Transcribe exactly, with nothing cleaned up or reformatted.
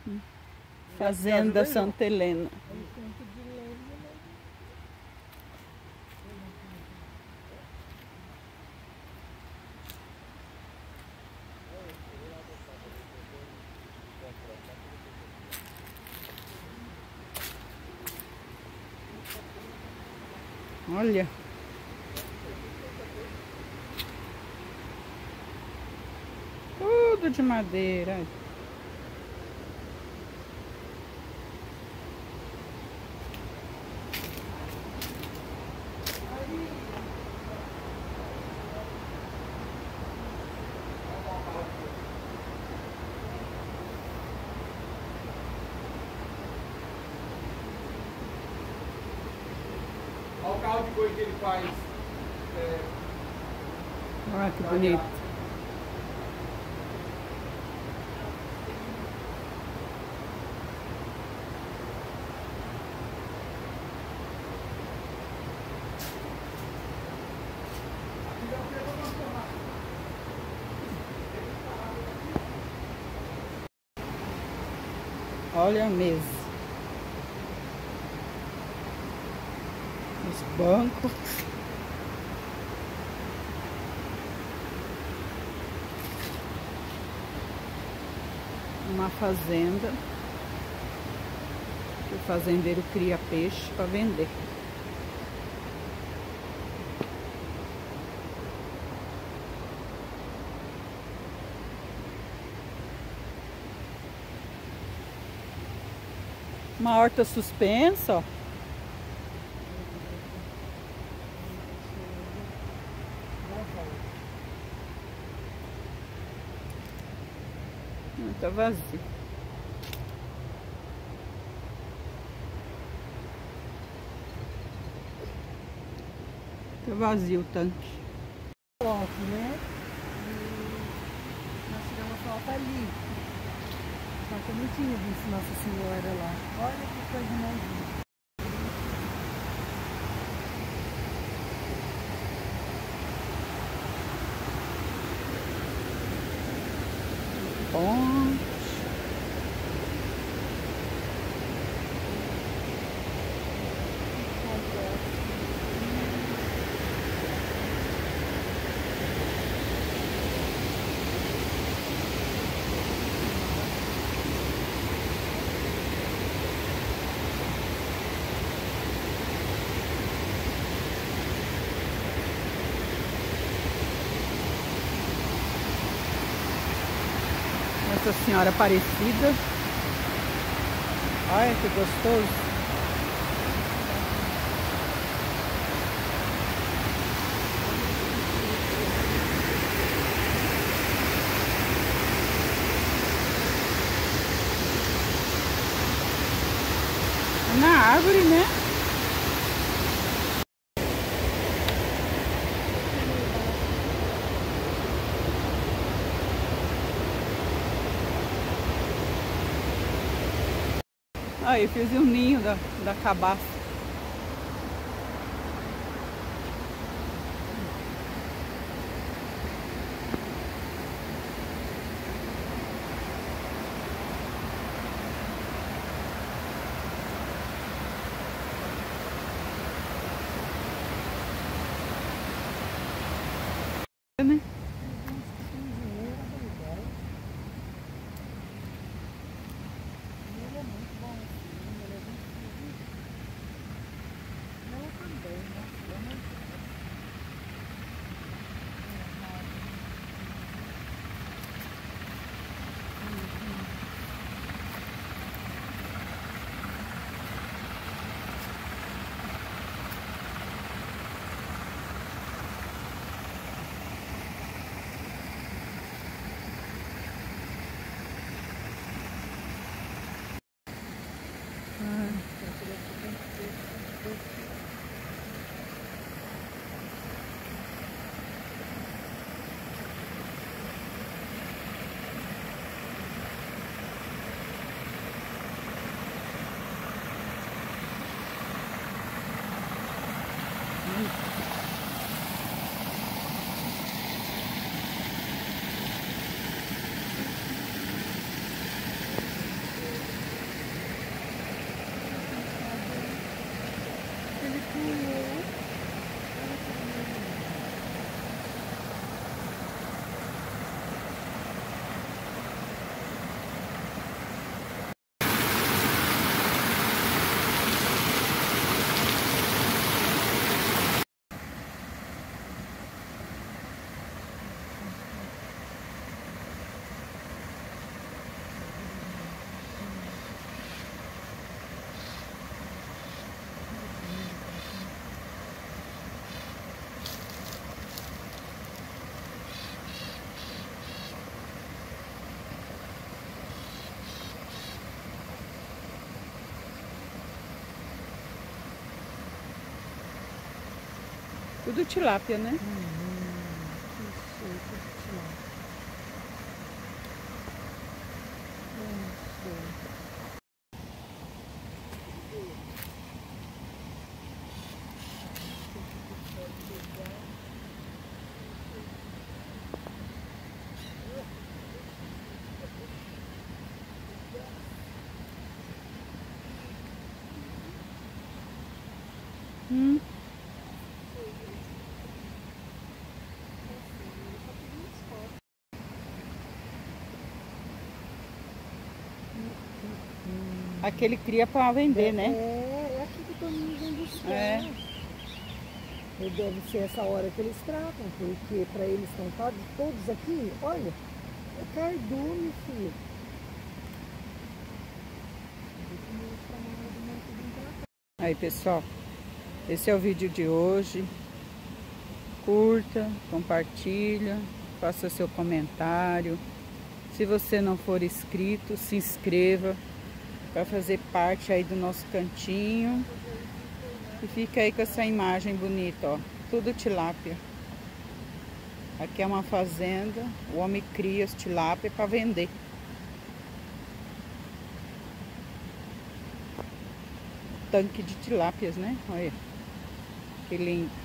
Fazenda Santa Helena. Olha. Tudo de madeira. Olha o carro de boi que ele faz. É... Olha que bonito. Olha a mesa. Os bancos. Uma fazenda. O fazendeiro cria peixe para vender. Uma horta suspensa, ó. Tá vazio. Tá vazio o tanque. Foto, né? E nós tiramos foto ali. Só que eu não tinha visto Nossa Senhora lá. Olha que coisa mais linda. Bom. Nossa Senhora Aparecida. Olha que gostoso. É na árvore, né? Aí, fiz um ninho da, da cabaça. Né? Tudo tilápia, né? Hum, que show, tudo tilápia. Hum, show. Hum. Aquele cria para vender, né? É, é aqui que o Toninho vem buscar. É. E deve ser essa hora que eles tratam, porque para eles estão todos, todos aqui, olha, é cardume, filho. Aí, pessoal, esse é o vídeo de hoje. Curta, compartilha, faça seu comentário. Se você não for inscrito, se inscreva para fazer parte aí do nosso cantinho. E fica aí com essa imagem bonita, ó. Tudo tilápia. Aqui é uma fazenda, o homem cria as tilápia para vender. Tanque de tilápias, né? Olha, que lindo.